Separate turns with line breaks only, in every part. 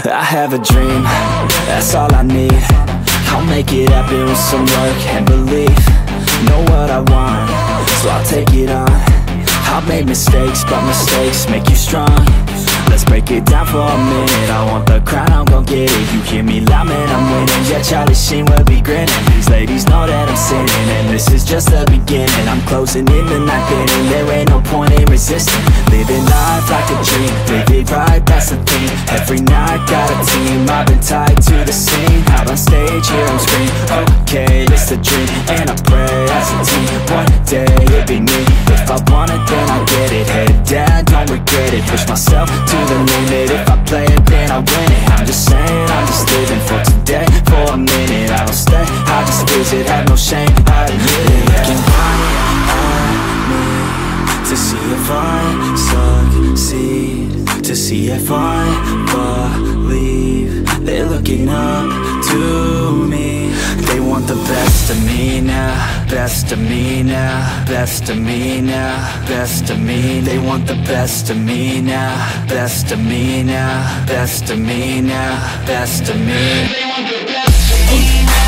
I have a dream, that's all I need. I'll make it happen with some work and belief. Know what I want, so I'll take it on. I've made mistakes, but mistakes make you strong. Let's break it down for a minute. I want the crown, I'm gon' get it. You hear me loud, man, I'm winning. Yeah, Charlie Sheen will be grinning. These ladies know that I'm sinning, and this is just the beginning. I'm closing in the ninth inning. There ain't no point in resisting. Living life like a dream, live it right, that's the thing. Every night, got a team, I've been tied to the scene. Out on stage, here I'm scream. Okay, it's a dream, and I pray as a team. One day, it'll be me. If I want it, then I get it. Head down, don't regret it. Push myself to the limit. If I play it, then I win it. I'm just saying, I'm just living for today. For a minute, I don't stay, I just visit. Have no shame, I admit it. Looking right at me to see if I succeed, to see if I believe. They're looking up to me. They want the best of me now, best of me now, best of me now, best of me. They want the best of me now, best of me now, best of me now, best of me. They want the best of me now.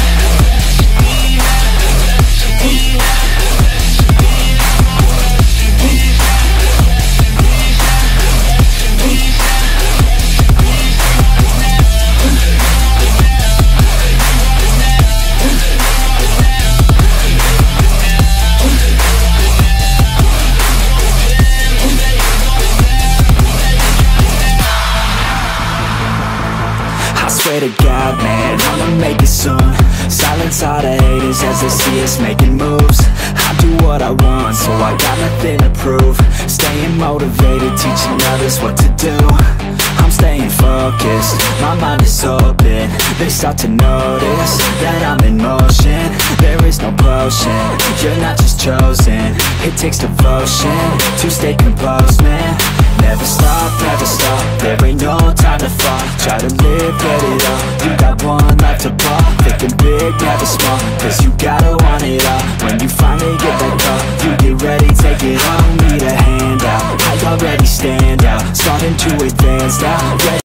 Swear to God, man, I'ma make it soon. Silence all the haters as they see us making moves. I do what I want, so I got nothing to prove. Staying motivated, teaching others what to do. I'm staying focused, my mind is open. They start to notice that I'm in motion. There is no potion, you're not just chosen. It takes devotion to stay composed, man. Never stop, there ain't no time to fall. Try to live, get it all. You got one life to ball. Thinking big, never small, cause you gotta want it all. When you finally get that call, you get ready, take it all. Need a hand out, I already stand out. Starting to advance now.